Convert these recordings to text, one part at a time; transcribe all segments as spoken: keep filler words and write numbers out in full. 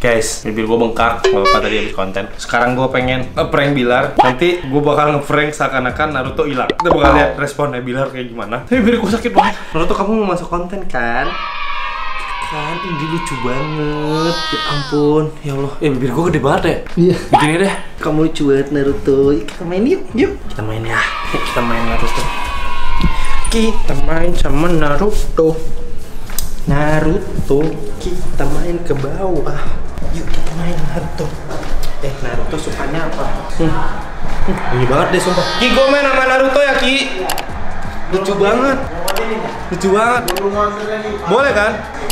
Guys, bibir gue bengkak, gak apa-apa tadi habis konten. Sekarang gue pengen nge-prank Bilar. Nanti gue bakal nge-prank seakan-akan Naruto hilang. Kita bakal lihat responnya Bilar kayak gimana. Tapi bibir gue sakit banget. Naruto, kamu mau masuk konten kan? Kan, ini lucu banget. Ya ampun, ya Allah. Eh, bibir gue gede banget ya? Iya. Begini deh. Kamu lucu banget Naruto. Kita main yuk, yuk. Kita main ya. Yuk, kita main Naruto. Kita main sama Naruto. Naruto, kita main ke bawah. Yuk kita main Naruto. Eh, Naruto sukanya apa? Hmm. Hmm, ini banget deh sumpah. Ki, gue main sama Naruto ya Ki. Lucu banget. Lucu banget. Boleh kan?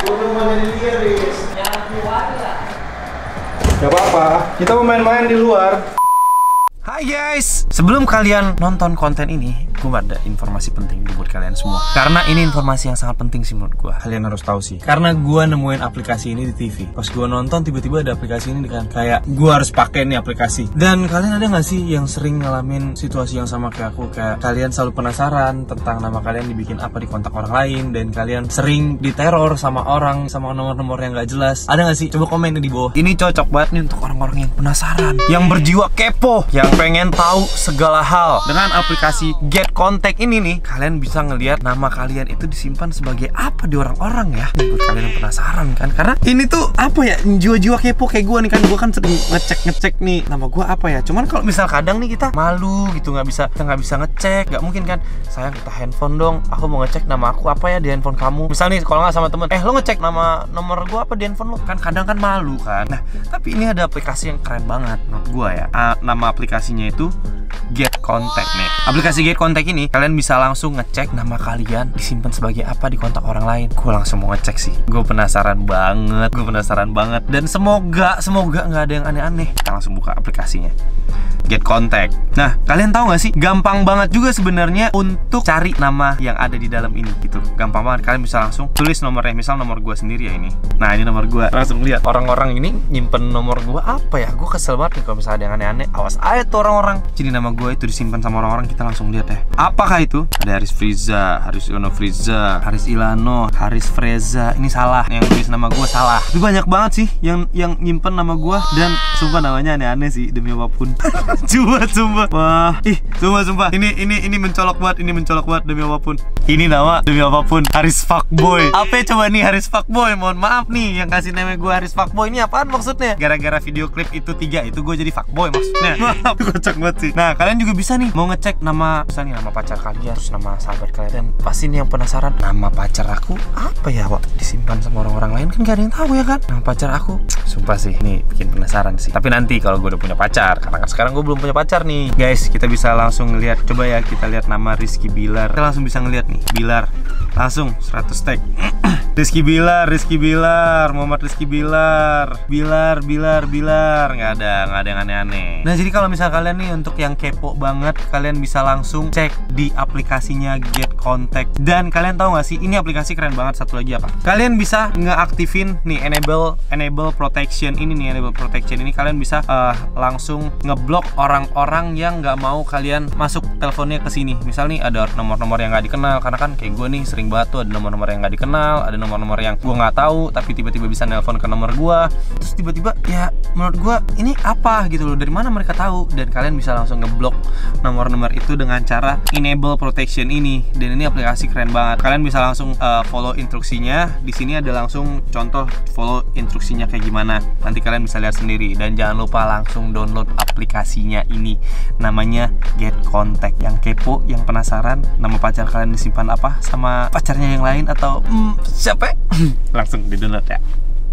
Gak apa-apa. Kita mau main-main di luar. Hai guys, sebelum kalian nonton konten ini, gue ada informasi penting buat kalian semua. Karena ini informasi yang sangat penting sih menurut gue. Kalian harus tahu sih. Karena gue nemuin aplikasi ini di T V. Pas gue nonton tiba-tiba ada aplikasi ini kan, kayak gue harus pakai nih aplikasi. Dan kalian ada nggak sih yang sering ngalamin situasi yang sama kayak aku? Kayak kalian selalu penasaran tentang nama kalian dibikin apa di kontak orang lain, dan kalian sering diteror sama orang sama nomor-nomor yang nggak jelas. Ada nggak sih? Coba komen di bawah. Ini cocok banget nih untuk orang-orang yang penasaran, yang berjiwa kepo, yang pengen tahu segala hal. Dengan aplikasi Get Contact ini nih, kalian bisa ngelihat nama kalian itu disimpan sebagai apa di orang-orang ya. Buat kalian yang penasaran kan, karena ini tuh apa ya, jiwa-jiwa kepo kayak gue nih kan. Gue kan sering ngecek-ngecek nih nama gue apa ya. Cuman kalau misal kadang nih kita malu gitu, nggak bisa kita nggak bisa ngecek, nggak mungkin kan. Sayang, kita handphone dong, aku mau ngecek nama aku apa ya di handphone kamu. Misal nih kalau nggak sama temen, eh lo ngecek nama nomor gue apa di handphone lo, kan kadang kan malu kan. Nah tapi ini ada aplikasi yang keren banget menurut gue ya. A, nama aplikasi itu Get Contact nih. Aplikasi Get Contact ini kalian bisa langsung ngecek nama kalian disimpan sebagai apa di kontak orang lain. Gue langsung mau ngecek sih. Gue penasaran banget. Gue penasaran banget. Dan semoga semoga nggak ada yang aneh-aneh. Kita langsung buka aplikasinya. Get Contact. Nah, kalian tahu nggak sih? Gampang banget juga sebenarnya untuk cari nama yang ada di dalam ini gitu. Gampang banget. Kalian bisa langsung tulis nomornya. Misal nomor gue sendiri ya ini. Nah, ini nomor gue. Langsung lihat orang-orang ini nyimpen nomor gue apa ya? Gue kesel banget nih kalau misalnya ada yang aneh-aneh. Awas aja tuh orang-orang. Jadi nama gue itu disimpan sama orang-orang. Kita langsung lihat ya. Apakah itu? Ada Haris Friza, Haris Yono Friza, Haris Ilano, Haris Freza. Ini salah. Yang tulis nama gue salah. Itu banyak banget sih yang yang nyimpen nama gue. Dan sumpah namanya aneh-aneh sih demi apapun. Coba, coba. Wah, ih, coba, sumpah. Ini, ini, ini mencolok banget, ini mencolok banget demi apapun. Ini nama demi apapun Haris Fuckboy. Apa coba nih Haris Fuckboy? Mohon maaf nih, yang kasih nama gue Haris Fuckboy ini apaan maksudnya? Gara-gara video klip itu tiga itu gue jadi fuckboy maksudnya. Maaf, kocak banget sih. Nah, kalian juga bisa nih mau ngecek nama, misalnya nama pacar kalian, terus nama sahabat kalian. Dan pasti nih yang penasaran, nama pacar aku apa ya, Wak? Disimpan sama orang-orang lain kan gak ada yang tahu ya kan? Nama pacar aku, sumpah sih, ini bikin penasaran sih. Tapi nanti kalau gue udah punya pacar, karena kan sekarang gue belum punya pacar nih guys, kita bisa langsung ngeliat. Coba ya kita lihat nama Rizky Bilar. Kita langsung bisa ngeliat nih Bilar, langsung seratus tag. Rizky Bilar, Rizky Bilar, Muhammad Rizky Bilar, Bilar, Bilar, Bilar. Nggak ada, nggak ada yang aneh-aneh. Nah jadi kalau misal kalian nih untuk yang kepo banget, kalian bisa langsung cek di aplikasinya Get Contact. Dan kalian tahu nggak sih, ini aplikasi keren banget. Satu lagi apa? Kalian bisa ngeaktifin nih enable enable protection ini nih, enable protection ini kalian bisa uh, langsung ngeblok orang-orang yang nggak mau kalian masuk teleponnya ke sini. Misal nih ada nomor-nomor yang nggak dikenal, karena kan kayak gue nih sering banget tuh ada nomor-nomor yang nggak dikenal, ada nomor-nomor yang gue nggak tahu tapi tiba-tiba bisa nelpon ke nomor gue. Terus tiba-tiba ya menurut gue ini apa gitu loh, dari mana mereka tahu? Dan kalian bisa langsung ngeblok nomor-nomor itu dengan cara enable protection ini. Dan ini aplikasi keren banget. Kalian bisa langsung uh, follow instruksinya. Di sini ada langsung contoh follow instruksinya kayak gimana. Nanti kalian bisa lihat sendiri. Dan jangan lupa langsung download aplikasinya ini. Namanya Get Contact. Yang kepo, yang penasaran nama pacar kalian disimpan apa sama pacarnya yang lain atau hmm, siapa? Langsung di download ya.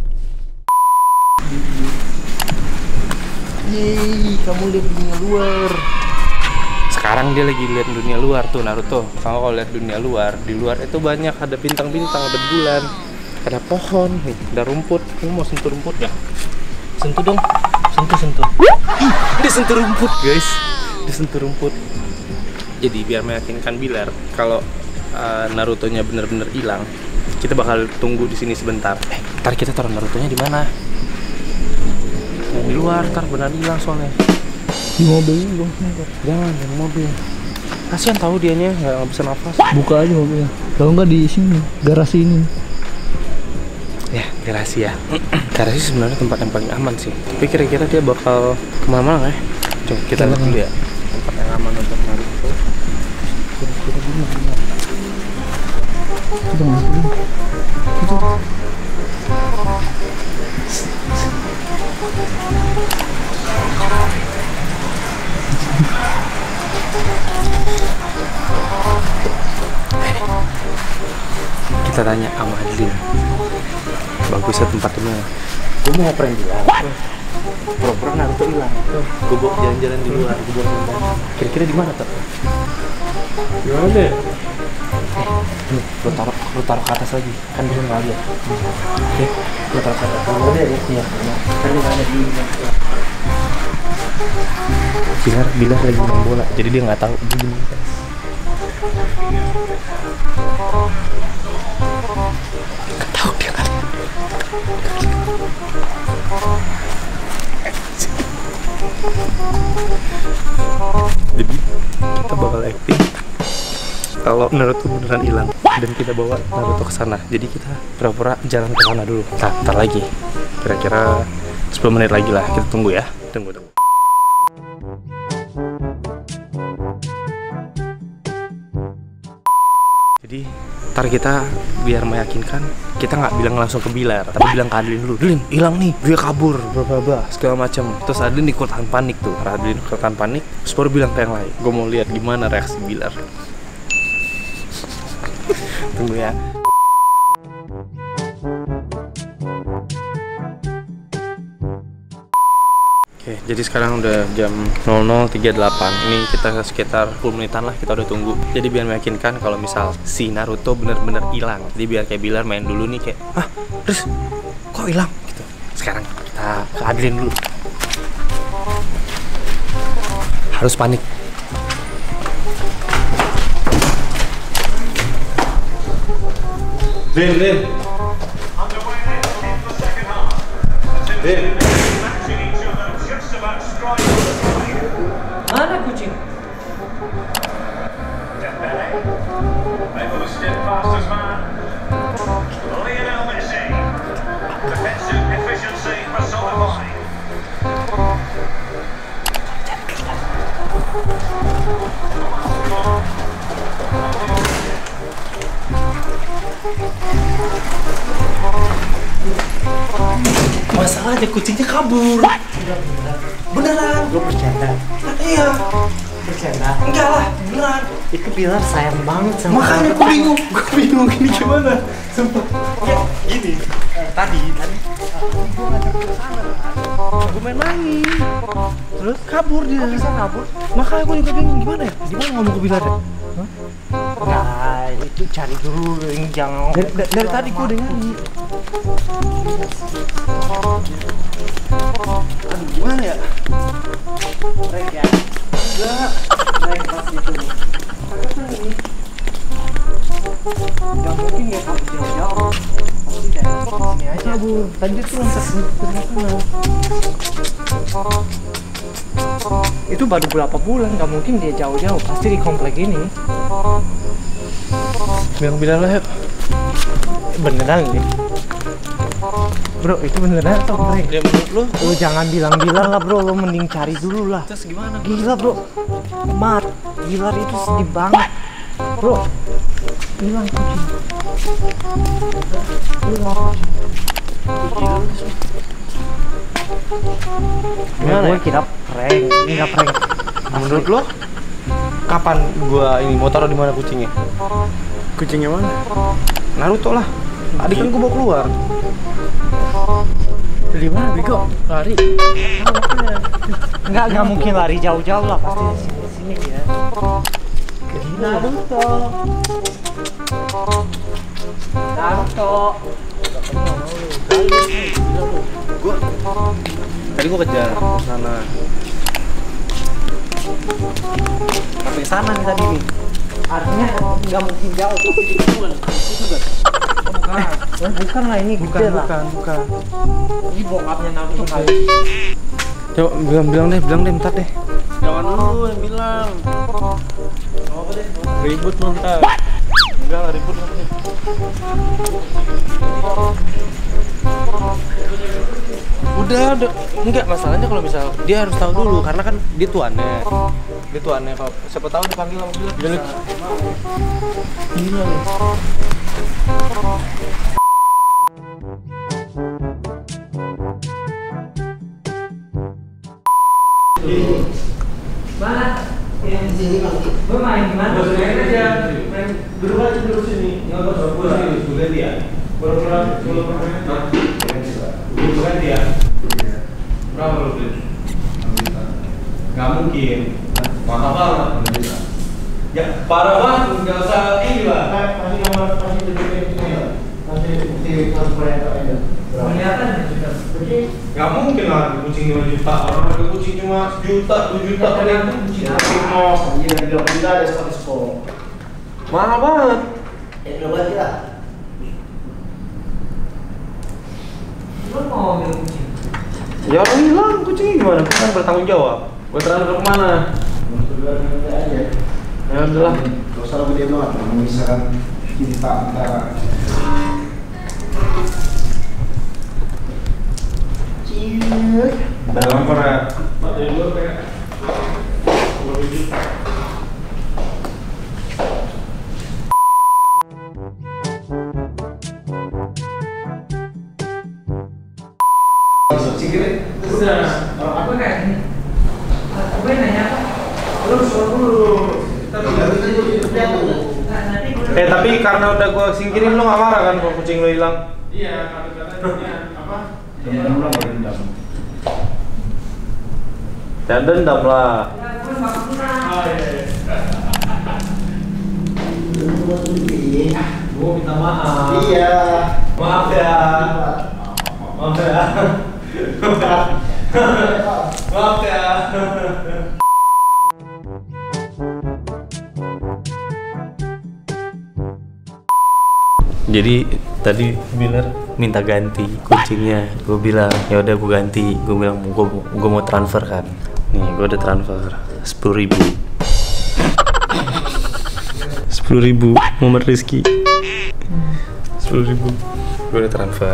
Yeay, kamu lihat dunia luar. Sekarang dia lagi lihat dunia luar tuh Naruto. Kamu kalau lihat dunia luar, di luar itu banyak, ada bintang-bintang, ada bulan, ada pohon, nih, ada rumput. Kamu mau sentuh rumput nggak? Sentuh dong, sentuh sentuh. Dia sentuh rumput guys, dia sentuh rumput. Jadi biar meyakinkan Bilar kalau uh, Naruto-nya bener-bener hilang, kita bakal tunggu di sini sebentar. Eh, ntar kita taruh Naruto-nya di mana? Nah, di luar, ntar benar hilang soalnya. Di mobil dong. Jangan, di mobil. Kasian tahu dianya nggak bisa nafas. Buka aja mobilnya. Kalau nggak di sini, garasi ini. Ya, garasi ya. Garasi sebenarnya tempat yang paling aman sih. Tapi kira-kira dia bakal kemana-mana nggak ya? Coba kita lihat dulu ya. Tempat yang aman untuk Naruto. Kira-kira gimana? Itu mana? Itu. Kita tanya sama Adlin. Bagusnya tempat ini. Gue mau ngoperin dia. Pura-pura Naruto hilang. Gue bawa jalan-jalan di luar. Gue bawa jalan. Kira-kira di mana tuh? Gimana deh? Nih, lo taruh, lo taruh ke atas lagi. Kan bisa nggak lihat. Oke, lo taruh ke atas. Kalau dia ya, iya. Kan dia nggak ada di ini. Bilar, Bilar lagi main bola, jadi dia nggak tahu dia di mana. Nggak tahu dia nggak lihat. Jadi kita bakal acting kalau Naruto beneran hilang dan kita bawa Naruto ke sana. Jadi kita pura-pura jalan ke sana dulu. Nah, ntar lagi. Kira-kira sepuluh menit lagi lah. Kita tunggu ya. Tunggu tunggu. Jadi ntar kita biar meyakinkan, kita nggak bilang langsung ke Bilar, tapi bilang ke Adlin dulu. Adlin hilang nih, dia kabur, bla bla bla, segala macam. Terus Adlin ikutan panik tuh. Adlin ikutan panik, terus baru bilang ke yang lain. Gue mau lihat gimana reaksi Bilar. Tunggu ya. Oke, jadi sekarang udah jam nol nol tiga puluh delapan. Ini kita sekitar sepuluh menitan lah kita udah tunggu. Jadi biar meyakinkan kalau misal si Naruto bener-bener hilang. Jadi biar kayak Bilar main dulu nih kayak, ah, terus kok hilang? Gitu. Sekarang kita ke Adlin dulu. Harus panik. Din, Din. Din. Mana kucing? Masalahnya kucingnya kabur. Beneran? Lu bercanda? Iya. Bercanda? Enggak lah, beneran. Itu Bilar sayang banget sama Makanya gue bingung, gue bingung ini gimana? Sumpah. Ya, gini. Tadi, tadi. Gue ngajak ke sana. Gue main-main. Terus kabur dia. Kok bisa kabur? Makanya gue juga bingung gimana ya? Gimana ngomong ke Bilar ya? Hah? Enggak, itu cari dulu yang jangan. Dari, dari, dari tadi gue udah nyanyi. Aduh, gimana ya? Rek ya? Enggak. Rek pas itu. Kan ini. Gak mungkin ya kabur jauh-jauh. Pasti dari sini aja. Kabur. Tadi tuh loncat ke sana. Itu baru berapa bulan, gak mungkin dia jauh-jauh. Pasti di komplek ini. Bilang Bilar lah yuk. Beneran nih? Bro, itu beneran atau prank? Ya menurut lu? Lu jangan bilang-bilang lah bro, lu mending cari dulu lah. Terus gimana? Gila bro, Mat, Bilar itu sedih banget. Bro, hilang kucing. Hilang kucing. Gimana Gue ya? kira prank, ini gak prank. Menurut lo? Kapan gua ini mau taruh di mana kucingnya? Kucingnya mana? Naruto lah. Tadi kan gua bawa keluar. Di mana bego? Lari. Enggak, enggak mungkin lari jauh-jauh lah, pasti di sini sini ya. Naruto. Naruto. Gua tadi gua kejar ke sana. Sampai sana nih tadi nih. Artinya nggak mungkin jauh. Itu bukan. Bukan. Bukan lah ini. Bukan, gede lah. bukan, bukan. Ini bokapnya Naruto kali. Coba bilang, bilang deh, bilang deh, bentar deh. Jangan dulu yang bilang. Apa deh? Ribut lu ntar. Enggak lah, ribut nanti. Udah, udah. Enggak, masalahnya kalau misal dia harus tahu dulu karena kan dia tuannya. Dia tuannya kalau siapa tahu dipanggil sama dia. Gila. Mana? Yang di sini Bang. Gue main gimana? Gue main aja. Main duduk aja dulu sini. Enggak usah pulang. Sudah dia. Baru pulang sepuluh menit. Duduk kan dia. Berapa lu beli? Gak mungkin. Mahal banget. Ya parah banget. Gak usah ini lah. Pasti nomor pasti duduknya ini ya. Pasti bukti transparan ada. Kelihatan ya sudah. Gak mungkin lah kucing lima juta. Orang harga kucing cuma sejuta, dua juta. Kelihatan kucing. Mau iya dua puluh ada status quo. Mahal banget. Eh dua berarti lah. Lu mau ambil kucing? Ya orang hilang kucingnya gimana? Gue kan bertanggung jawab. Gue transfer kemana? aja. Ya udahlah. Gak usah gede banget, memisahkan cinta antara Ciek. Dalam pernah. Apa kayak ini? Aku nanya apa? Lu suruh dulu. Eh tapi karena udah gua singkirin lu gak marah kan kalau kucing lu hilang? Iya, katanya apa? Dendam lah, dendam. Jangan dendam lah. Oh iya. Gua minta maaf. Iya. Maaf ya. Maaf ya. Maaf ya. Jadi tadi Miller minta ganti kucingnya, gue bilang ya udah gue ganti, gue bilang gue gue mau transfer kan, nih gue udah transfer sepuluh ribu, sepuluh ribu Muhammad Rizky, sepuluh ribu, gue udah transfer,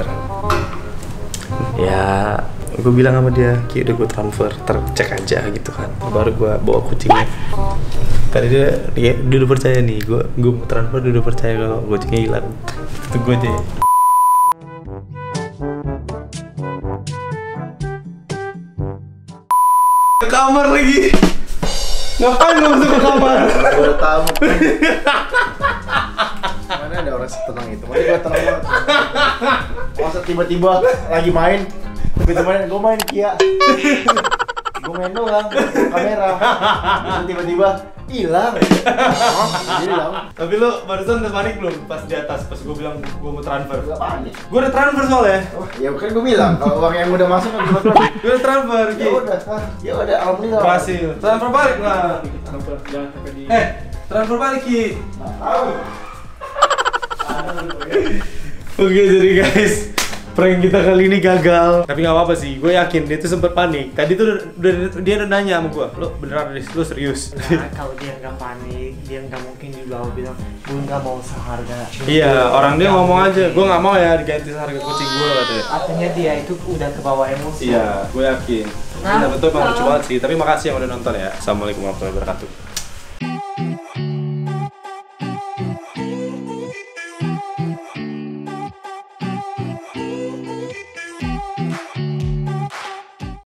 ya gue bilang sama dia, ki udah gue transfer, tercek aja gitu kan, baru gue bawa kucingnya. Tadi dia, dia, dia udah percaya nih, gue gue mau transfer, dia udah percaya kalau kucingnya hilang. Itu gue aja. Ke kamar lagi. Ngapain lu masuk ke kamar? Gue tahu. Mana ada orang setenang itu? Mana gue tenang banget. Masa tiba-tiba lagi main, tiba-tiba main, gue main Kia. Gue main doang, kamera. Terus tiba-tiba hilang. Oh, hilang. Tapi lu barusan udah panik belum pas di atas pas gue bilang gue mau transfer? Gak panik. Gue udah transfer soalnya. Oh, ya kan gue bilang kalau uang yang udah masuk kan gue transfer. Gue udah transfer, Ki. Ya udah, ah, ya udah, alhamdulillah. Berhasil. Transfer balik lah. Transfer jangan sampai di. Eh, transfer balik Ki. Tahu. Oke jadi guys, prank kita kali ini gagal. Tapi nggak apa-apa sih, gue yakin dia tuh sempet panik. Tadi tuh udah, dia udah nanya sama gue, lo beneran Riz, lo serius? Nah, kalau dia nggak panik, dia nggak mungkin juga bilang, gue nggak mau seharga. Iya, orang dia ngomong aja, gue nggak mau ya diganti seharga kucing gue katanya. Artinya dia itu udah kebawa emosi. Iya, gue yakin. Nah, betul emang lucu banget sih. Tapi makasih yang udah nonton ya. Assalamualaikum warahmatullahi wabarakatuh.